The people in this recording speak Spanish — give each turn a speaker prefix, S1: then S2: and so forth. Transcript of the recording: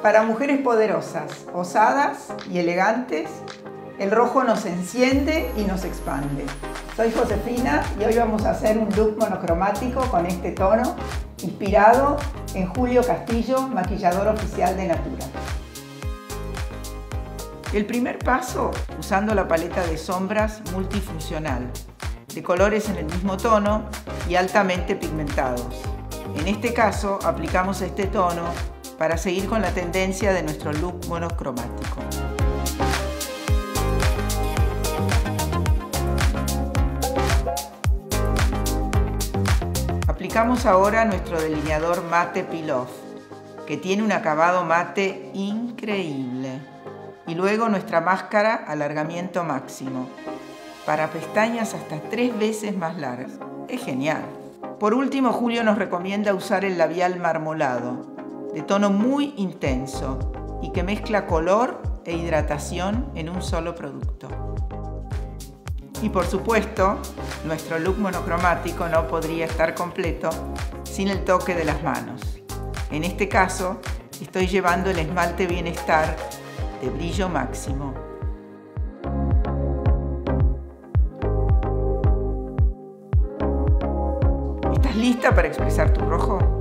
S1: Para mujeres poderosas, osadas y elegantes, el rojo nos enciende y nos expande. Soy Josefina y hoy vamos a hacer un look monocromático con este tono, inspirado en Julio Castillo, maquillador oficial de Natura. El primer paso, usando la paleta de sombras multifuncional, de colores en el mismo tono y altamente pigmentados. En este caso, aplicamos este tono para seguir con la tendencia de nuestro look monocromático. Aplicamos ahora nuestro delineador mate Peel Off, que tiene un acabado mate increíble. Y luego nuestra máscara alargamiento máximo, para pestañas hasta 3 veces más largas. Es genial. Por último, Julio nos recomienda usar el labial marmolado, de tono muy intenso y que mezcla color e hidratación en un solo producto. Y por supuesto, nuestro look monocromático no podría estar completo sin el toque de las manos. En este caso, estoy llevando el esmalte Bienestar de brillo máximo. ¿Estás lista para expresar tu rojo?